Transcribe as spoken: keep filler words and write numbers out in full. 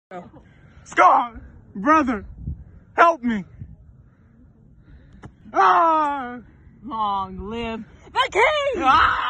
Scott, brother, help me. Ah! Long live the king! Ah!